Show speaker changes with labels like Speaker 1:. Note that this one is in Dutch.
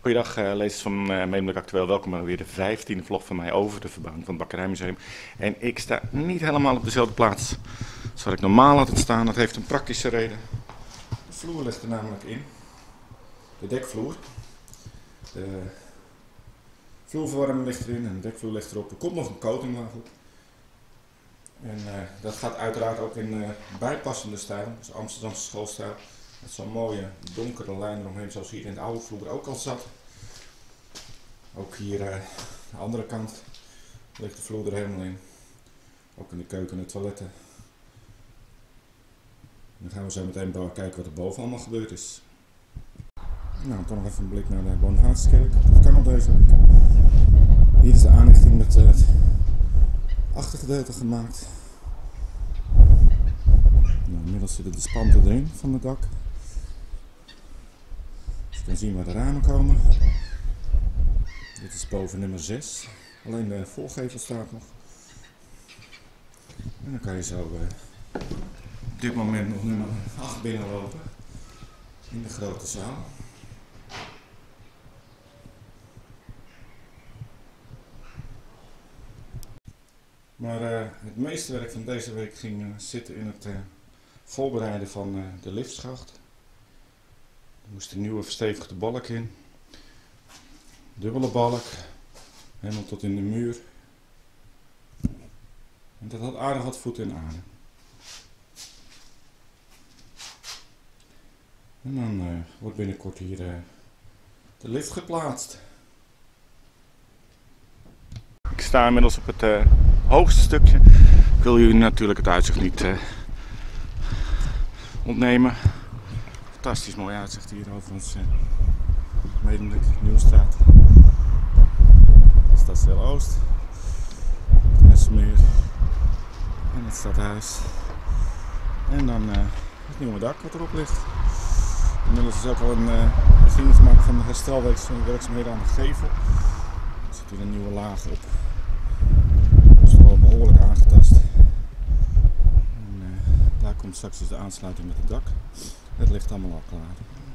Speaker 1: Goeiedag, lezers van Medemblik Actueel. Welkom bij weer de 15e vlog van mij over de verbouwing van het Bakkerijmuseum. En ik sta niet helemaal op dezelfde plaats als waar ik normaal had het staan. Dat heeft een praktische reden. De vloer ligt er namelijk in. De dekvloer. De vloerverwarming ligt erin en de dekvloer ligt erop. Er komt nog een coatingwafel. En dat gaat uiteraard ook in bijpassende stijl, dus Amsterdamse schoolstijl. Met zo'n mooie donkere lijn eromheen, zoals hier in de oude vloer ook al zat. Ook hier aan de andere kant ligt de vloer er helemaal in. Ook in de keuken en de toiletten. Dan gaan we zo meteen kijken wat er boven allemaal gebeurd is. Nou, dan nog even een blik naar de Bonifatiuskerk. Dat kan al deze week. Hier is de aanrichting met het achtergedeelte gemaakt. Nou, inmiddels zitten de spanten erin van het dak. Dus je kan zien waar de ramen komen. Dit is boven nummer 6. Alleen de voorgevel staat nog. En dan kan je zo op dit moment nog nummer 8 binnenlopen. In de grote zaal. Maar het meeste werk van deze week ging zitten in het voorbereiden van de liftschacht. Er moest een nieuwe verstevigde balk in. Dubbele balk. Helemaal tot in de muur. En dat had aardig wat voet in aarde. En dan wordt binnenkort hier de lift geplaatst. Ik sta inmiddels op het hoogste stukje. Ik wil jullie natuurlijk het uitzicht niet ontnemen. Fantastisch mooi uitzicht hier over ons Medemblik Nieuwstraat. Stadsdeel Oost. Het Hessenmeer. En het stadhuis. En dan het nieuwe dak wat erop ligt. Inmiddels is ook al een begin gemaakt van de herstelwerkzaamheden aan de gevel. Er zit hier een nieuwe laag op. Het is wel behoorlijk aangetast. En daar komt straks dus de aansluiting met het dak. Het ligt allemaal al klaar.